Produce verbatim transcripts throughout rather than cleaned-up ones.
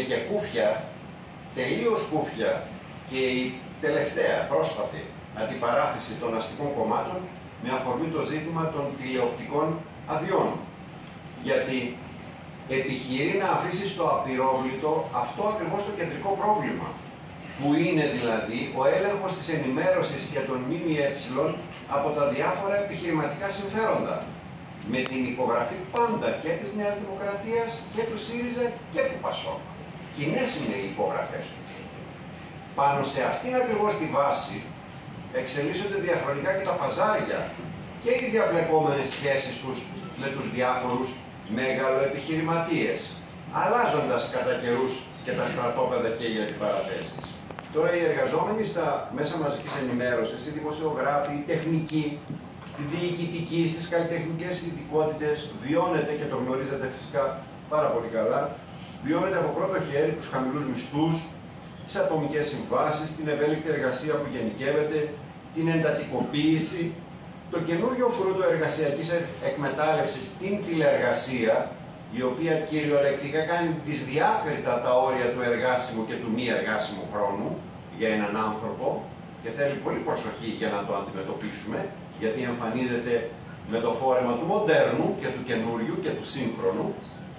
και κούφια, τελείως κούφια, και η τελευταία πρόσφατη αντιπαράθεση των αστικών κομμάτων με αφορμή το ζήτημα των τηλεοπτικών αδειών. Γιατί επιχειρεί να αφήσει στο απειρόβλητο αυτό ακριβώς το κεντρικό πρόβλημα, που είναι δηλαδή ο έλεγχος της ενημέρωσης και των ΜΜΕ από τα διάφορα επιχειρηματικά συμφέροντα, με την υπογραφή πάντα και της Νέας Δημοκρατίας και του ΣΥΡΙΖΑ και του ΠΑΣΟΚ. Κοινές είναι οι υπογραφές τους. Πάνω σε αυτήν ακριβώς τη βάση εξελίσσονται διαχρονικά και τα παζάρια και οι διαπλεκόμενες σχέσεις τους με τους διάφορους μεγαλοεπιχειρηματίες, αλλάζοντας κατά καιρούς και τα στρατόπεδα και οι αντιπαραθέσεις. Τώρα οι εργαζόμενοι στα μέσα μαζικής ενημέρωσης, οι δημοσιογράφοι, οι τεχνικοί, οι διοικητικοί, στις καλλιτεχνικές ειδικότητες, βιώνεται, και το γνωρίζετε φυσικά πάρα πολύ καλά, βιώνεται από πρώτο χέρι τους χαμηλούς μισθούς, τις ατομικές συμβάσεις, την ευέλικτη εργασία που γενικεύεται, την εντατικοποίηση, το καινούριο φρούτο εργασιακής εκμετάλλευσης, την τηλεεργασία, η οποία κυριολεκτικά κάνει δυσδιάκριτα τα όρια του εργάσιμου και του μη εργάσιμου χρόνου για έναν άνθρωπο, και θέλει πολύ προσοχή για να το αντιμετωπίσουμε, γιατί εμφανίζεται με το φόρεμα του μοντέρνου και του καινούριου και του σύγχρονου.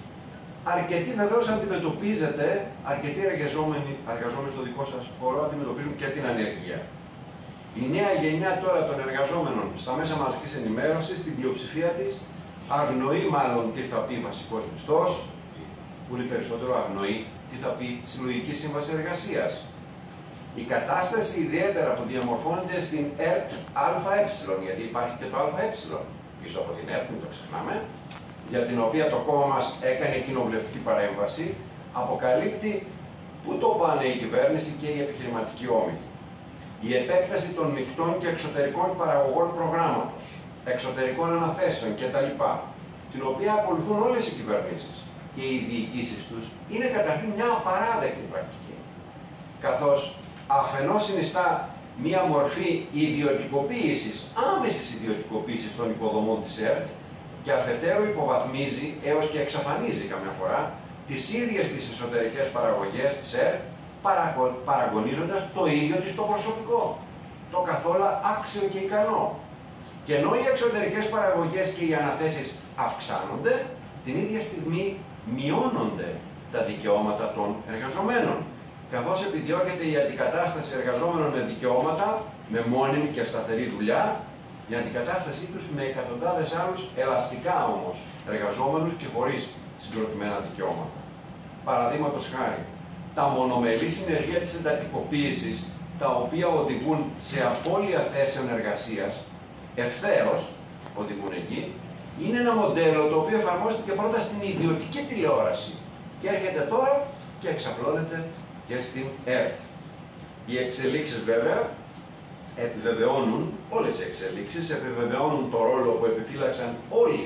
Αρκετοί βεβαίως αντιμετωπίζετε, αρκετοί εργαζόμενοι, εργαζόμενοι στο δικό σας χώρο αντιμετωπίζουν και την ανεργία. Η νέα γενιά τώρα των εργαζόμενων στα μέσα μαζικής ενημέρωσης, στην πλειοψηφία της, αγνοεί μάλλον τι θα πει βασικός μισθός, πολύ περισσότερο αγνοεί τι θα πει συλλογική σύμβαση εργασίας. Η κατάσταση ιδιαίτερα που διαμορφώνεται στην ΕΡΤ ΑΕ, γιατί υπάρχει και το ΑΕ πίσω από την ΕΡΤ, μην το ξεχνάμε, για την οποία το κόμμα μας έκανε κοινοβουλευτική παρέμβαση, αποκαλύπτει πού το πάνε η κυβέρνηση και η επιχειρηματική όμιλη. Η επέκταση των μεικτών και εξωτερικών παραγωγών προγράμματος, εξωτερικών αναθέσεων κτλ., την οποία ακολουθούν όλες οι κυβερνήσεις και οι διοικήσεις τους, είναι καταρχήν μια απαράδεκτη πρακτική. Καθώς αφενός συνιστά μια μορφή ιδιωτικοποίησης, άμεσης ιδιωτικοποίησης των υποδομών της ΕΡΤ, και αφετέρου υποβαθμίζει έως και εξαφανίζει καμιά φορά τις ίδιες τις εσωτερικές παραγωγές της ΕΡΤ, παραγωνίζοντας το ίδιο της το προσωπικό, το καθόλου άξιο και ικανό. Και ενώ οι εξωτερικές παραγωγές και οι αναθέσεις αυξάνονται, την ίδια στιγμή μειώνονται τα δικαιώματα των εργαζομένων, καθώς επιδιώκεται η αντικατάσταση εργαζόμενων με δικαιώματα, με μόνιμη και σταθερή δουλειά, η αντικατάστασή τους με εκατοντάδες άλλους ελαστικά όμως εργαζόμενους και χωρίς συγκροτημένα δικαιώματα. Παραδείγματος χάρη, τα μονομελή συνεργεία της εντατικοποίησης, τα οποία οδηγούν σε απώλεια θέσεων εργασίας, ευθέως οδηγούν εκεί, είναι ένα μοντέλο το οποίο εφαρμόστηκε πρώτα στην ιδιωτική τηλεόραση και έρχεται τώρα και εξαπλώνεται και στην ΕΡΤ. Οι εξελίξεις βέβαια επιβεβαιώνουν, όλες οι εξελίξεις επιβεβαιώνουν το ρόλο που επιφύλαξαν όλοι,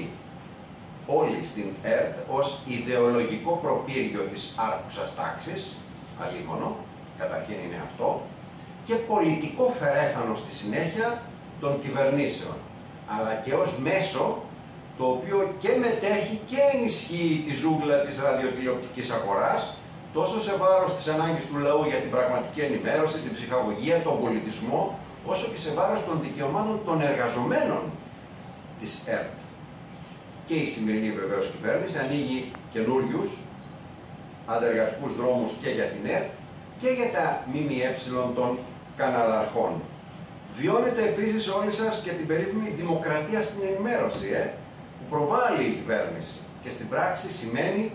όλοι στην ΕΡΤ ως ιδεολογικό προπύργιο της άρχουσας τάξης, αλίμονο, καταρχήν είναι αυτό, και πολιτικό φερέφανο στη συνέχεια των κυβερνήσεων, αλλά και ως μέσο το οποίο και μετέχει και ενισχύει τη ζούγκλα της ραδιοτηλεοπτικής αγοράς, τόσο σε βάρος της ανάγκης του λαού για την πραγματική ενημέρωση, την ψυχαγωγία, τον πολιτισμό, όσο και σε βάρος των δικαιωμάτων των εργαζομένων της ΕΡΤ. Και η σημερινή βεβαίως κυβέρνηση ανοίγει καινούριους αντεργατικούς δρόμους και για την ΕΡΤ και για τα ΜΜΕ των καναλαρχών. Βιώνετε επίσης όλοι σας και την περίφημη δημοκρατία στην ενημέρωση, ε, που προβάλλει η κυβέρνηση και στην πράξη σημαίνει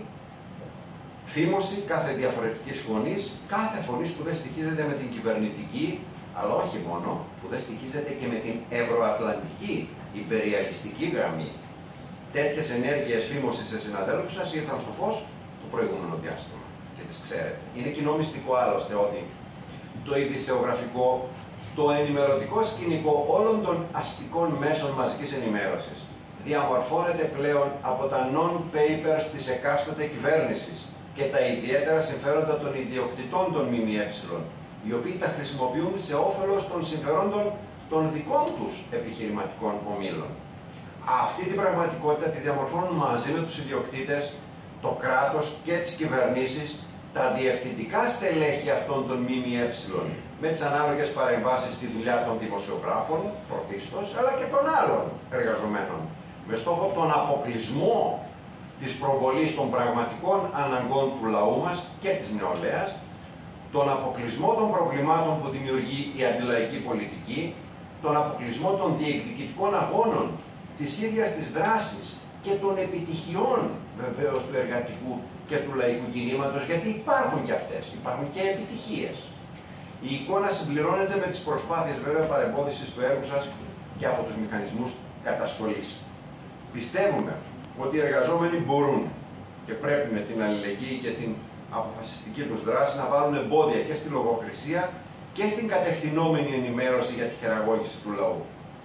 φήμωση κάθε διαφορετικής φωνής, κάθε φωνής που δεν στοιχίζεται με την κυβερνητική, αλλά όχι μόνο, που δεν στοιχίζεται και με την ευρωατλαντική υπεριαλιστική γραμμή. Τέτοιες ενέργειες φήμωσης σε συναδέλφους σας ήρθαν στο φως το προηγούμενο διάστημα και τις ξέρετε. Είναι κοινό μυστικό άλλωστε ότι το ειδησεογραφικό, το ενημερωτικό σκηνικό όλων των αστικών μέσων μαζικής ενημέρωσης διαμορφώνεται πλέον από τα non-papers της εκάστοτε κυβέρνησης και τα ιδιαίτερα συμφέροντα των ιδιοκτητών των ΜΜΕ, οι οποίοι τα χρησιμοποιούν σε όφελος των συμφερόντων των δικών τους επιχειρηματικών ομίλων. Αυτή την πραγματικότητα τη διαμορφώνουν μαζί με τους ιδιοκτήτες, το κράτος και τις κυβερνήσεις τα διευθυντικά στελέχη αυτών των ΜΜΕ με τις ανάλογες παρεμβάσεις στη δουλειά των δημοσιογράφων, πρωτίστως, αλλά και των άλλων εργαζομένων, με στόχο τον αποκλεισμό της προβολής των πραγματικών αναγκών του λαού μας και της νεολαίας, τον αποκλεισμό των προβλημάτων που δημιουργεί η αντιλαϊκή πολιτική, τον αποκλεισμό των διεκδικητικών αγώνων, της ίδιας της δράσης και των επιτυχιών βεβαίως του εργατικού και του λαϊκού κινήματος, γιατί υπάρχουν και αυτές, υπάρχουν και επιτυχίες. Η εικόνα συμπληρώνεται με τις προσπάθειες βέβαια παρεμπόδισης του έργου σας και από τους μηχανισμούς καταστολής. Πιστεύουμε ότι οι εργαζόμενοι μπορούν και πρέπει με την αλληλεγγύη και την αποφασιστική τους δράση να βάλουν εμπόδια και στη λογοκρισία και στην κατευθυνόμενη ενημέρωση για τη χειραγώγηση του λαού.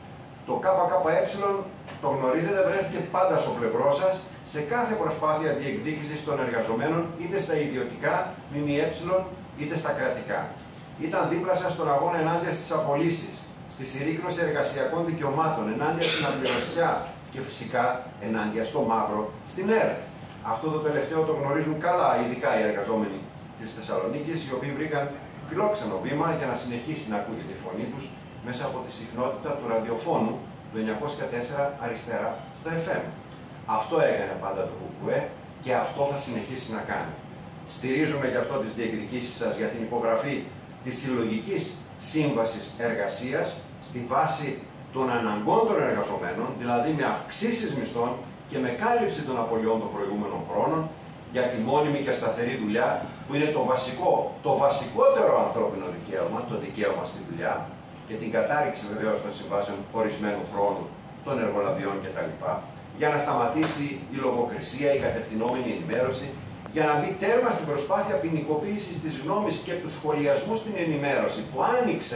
Το ΚΚΕ, το γνωρίζετε, βρέθηκε πάντα στο πλευρό σας σε κάθε προσπάθεια διεκδίκησης των εργαζομένων, είτε στα ιδιωτικά ΜΜΕ είτε στα κρατικά. Ήταν δίπλα σας στον αγώνα ενάντια στις απολύσεις, στη συρρίκνωση εργασιακών δικαιωμάτων, ενάντια στην αμπειροσιά και φυσικά ενάντια στο μαύρο στην ΕΡΤ. Αυτό το τελευταίο το γνωρίζουν καλά, ειδικά οι εργαζόμενοι της Θεσσαλονίκης, οι οποίοι βρήκαν φιλόξενο βήμα για να συνεχίσει να ακούγεται η φωνή τους μέσα από τη συχνότητα του ραδιοφώνου του εννιακόσια τέσσερα αριστερά στα εφ εμ. Αυτό έκανε πάντα το ΚΚΕ και αυτό θα συνεχίσει να κάνει. Στηρίζουμε γι' αυτό τις διεκδικήσεις σας για την υπογραφή της συλλογικής σύμβασης εργασίας στη βάση των αναγκών των εργαζομένων, δηλαδή με αυξήσεις μισθών και με κάλυψη των απολειών των προηγούμενων χρόνων για τη μόνιμη και σταθερή δουλειά, που είναι το βασικό, το βασικότερο ανθρώπινο δικαίωμα, το δικαίωμα στη δουλειά, και την κατάρριξη βεβαίως των συμβάσεων ορισμένου χρόνου, των εργολαβιών κτλ. Για να σταματήσει η λογοκρισία, η κατευθυνόμενη ενημέρωση, για να μπει τέρμα στην προσπάθεια ποινικοποίησης της γνώμης και του σχολιασμού στην ενημέρωση που άνοιξε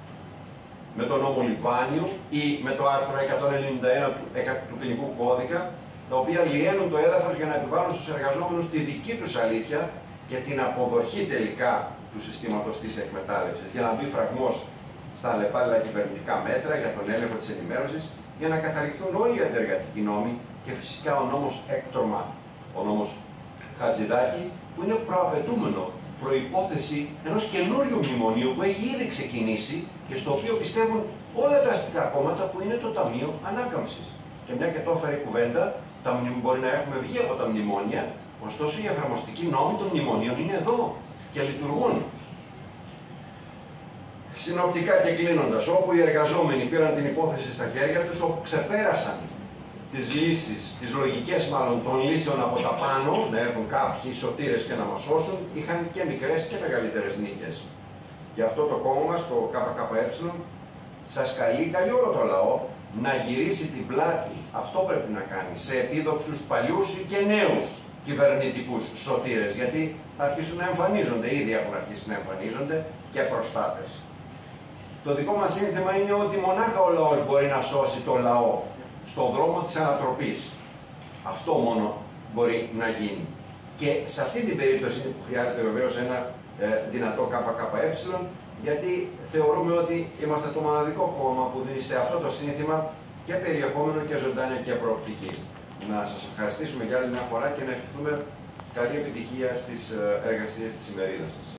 με τον νόμο Λιβάνιου ή με το άρθρο εκατόν ενενήντα ένα του, του ποινικού κώδικα, τα οποία λιένουν το έδαφος για να επιβάλλουν στους εργαζόμενους τη δική τους αλήθεια και την αποδοχή τελικά του συστήματος της εκμετάλλευσης, για να μπει φραγμός στα αλλεπάλληλα κυβερνητικά μέτρα για τον έλεγχο της ενημέρωσης, για να καταρριχθούν όλοι οι αντεργατικοί νόμοι και φυσικά ο νόμος Έκτορμα, ο νόμος Χατζηδάκη, που είναι προαπαιτούμενο, προϋπόθεση ενός καινούριου μνημονίου που έχει ήδη ξεκινήσει και στο οποίο πιστεύουν όλα τα αστικά κόμματα, που είναι το Ταμείο Ανάκαμψης. Και μια και το έφερε η κουβέντα, τα μπορεί να έχουμε βγει από τα μνημόνια, ωστόσο οι εφαρμοστικοί νόμοι των μνημονίων είναι εδώ και λειτουργούν. Συνοπτικά και κλείνοντας, όπου οι εργαζόμενοι πήραν την υπόθεση στα χέρια τους, όπου ξεπέρασαν τις λύσεις, τις λογικές μάλλον των λύσεων από τα πάνω, να έρθουν κάποιοι σωτήρες και να μας σώσουν, είχαν και μικρές και μεγαλύτερες νίκες. Γι' αυτό το κόμμα μας, το ΚΚΕ, σας καλεί, καλεί όλο το λαό, να γυρίσει την πλάτη, αυτό πρέπει να κάνει, σε επίδοξους παλιούς και νέους κυβερνητικούς σωτήρες, γιατί θα αρχίσουν να εμφανίζονται, ήδη έχουν αρχίσει να εμφανίζονται και προστάτες. Το δικό μας σύνθημα είναι ότι μονάχα ο λαός μπορεί να σώσει το λαό στον δρόμο της ανατροπής. Αυτό μόνο μπορεί να γίνει. Και σε αυτή την περίπτωση που χρειάζεται βεβαίως ένα ε, δυνατό ΚΚΕ, γιατί θεωρούμε ότι είμαστε το μοναδικό κόμμα που δίνει σε αυτό το σύνθημα και περιεχόμενο και ζωντάνια και προοπτική. Να σας ευχαριστήσουμε για άλλη μια φορά και να ευχηθούμε καλή επιτυχία στις εργασίες της ημερίδας σας.